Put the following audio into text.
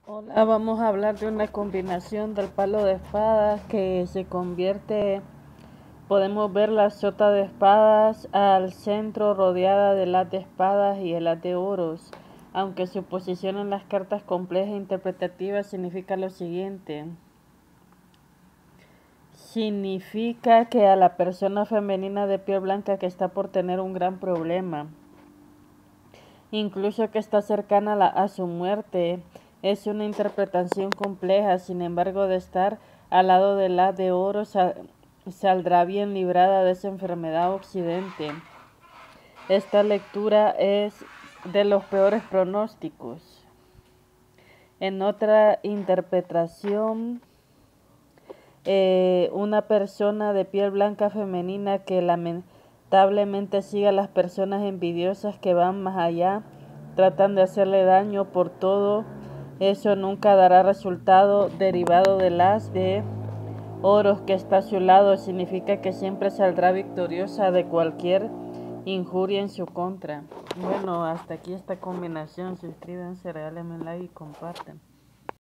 Hola, vamos a hablar de una combinación del palo de espadas que se convierte, podemos ver la sota de espadas al centro rodeada del as de espadas y el as de oros. Aunque su posición en las cartas complejas e interpretativas significa lo siguiente. Significa que a la persona femenina de piel blanca que está por tener un gran problema, incluso que está cercana a su muerte. Es una interpretación compleja, sin embargo, de estar al lado del as de oro saldrá bien librada de esa enfermedad occidente. Esta lectura es de los peores pronósticos. En otra interpretación, una persona de piel blanca femenina que lamentablemente sigue a las personas envidiosas que van más allá, tratan de hacerle daño por todo eso, nunca dará resultado derivado del as de oros que está a su lado. Significa que siempre saldrá victoriosa de cualquier injuria en su contra. Bueno, hasta aquí esta combinación. Suscríbanse, regálenme un like y compartan.